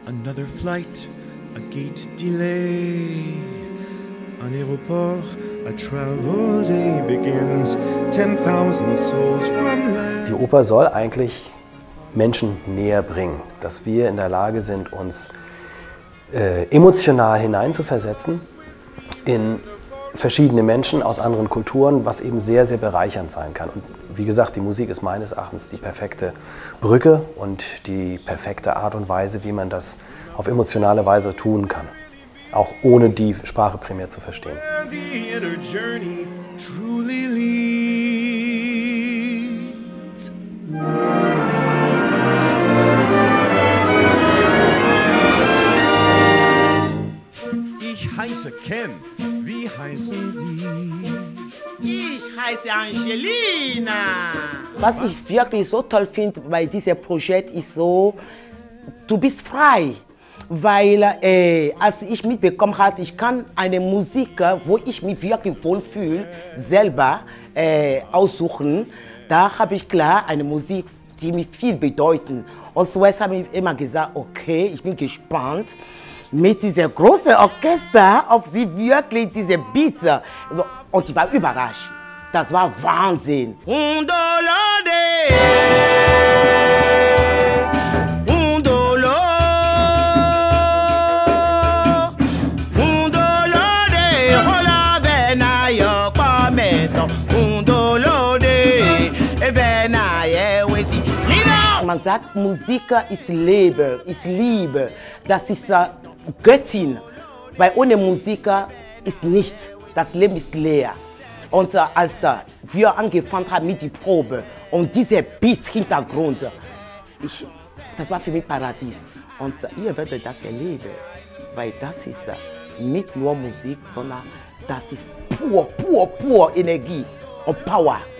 Another flight, a gate delay. An aéroport, a travel day begins. 10,000 souls from land. Die Oper soll eigentlich Menschen näher bringen, dass wir in der Lage sind, uns emotional hineinzuversetzen in verschiedene Menschen aus anderen Kulturen, was eben sehr, sehr bereichernd sein kann. Und wie gesagt, die Musik ist meines Erachtens die perfekte Brücke und die perfekte Art und Weise, wie man das auf emotionale Weise tun kann, auch ohne die Sprache primär zu verstehen. Ich heiße Ken. Wie heißen Sie? Ich heiße Angelina. Was ich wirklich so toll finde bei diesem Projekt ist so, du bist frei. Weil als ich mitbekommen habe, ich kann eine Musik, wo ich mich wirklich wohlfühle, selber aussuchen. Da habe ich klar eine Musik, die mir viel bedeutet. Und so habe ich immer gesagt, okay, ich bin gespannt mit diesem großen Orchester, ob sie wirklich diese Beats. Und ich war überrascht. Das war Wahnsinn. Man sagt, Musik ist Leben, ist Liebe, das ist Göttin. Weil ohne Musik ist nichts, das Leben ist leer. Und als wir angefangen haben mit der Probe und dieser Beat-Hintergrund, das war für mich Paradies. Und ihr werdet das erleben, weil das ist nicht nur Musik, sondern das ist pur Energie und Power.